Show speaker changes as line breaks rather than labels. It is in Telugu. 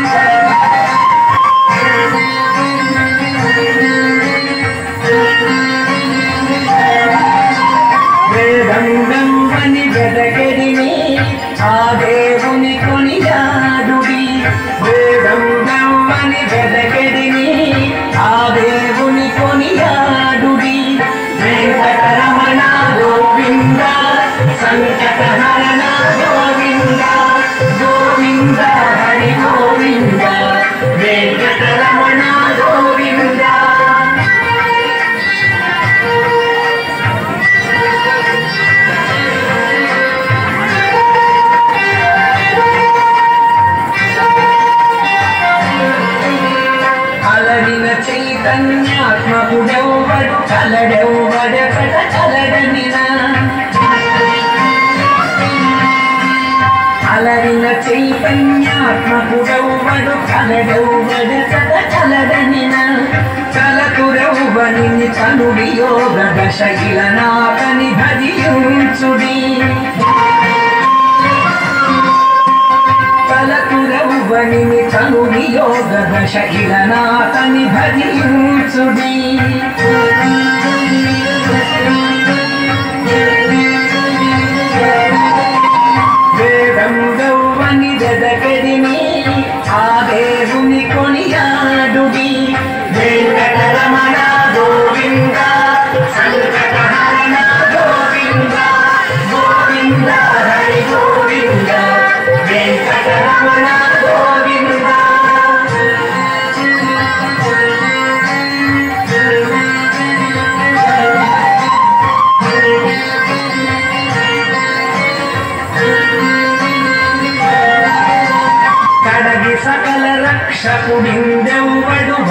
వెదకెడిని ఆ దేవుని కొనియాడుడి వేదం బ్రహ్మని వెదకెడిని ఆ దేవుని కొనియాడుడి వెంకటరమణ గోవింద సంకటహరణ గోవింద గోవింద హరి గోవింద వెంకటరమణ గోవింద చైతన్యాత్మకుడెవ్వడు కలడెవ్వడెక్కడ కలడనినా అలరిన చైతన్యాత్మకుడెవ్వడు కలడెవ్వడెక్కడ కలడనినా కలకురెవ్వనిని తనుడి యోగ దశగిలనాకని భజించుడి కలకురెవ్వనిని తనుడి యోగ దశగిలనాకని భజించుడి వేదం గౌవని వెదకెడిని ఆ దేవుని కొనియాడుడి వెంకటరమణ గోవింద సంకటహరణ గోవింద గోవింద హరి గోవింద వెంకటరమణ గోవింద కడగి సకల రక్షకుడిందెవు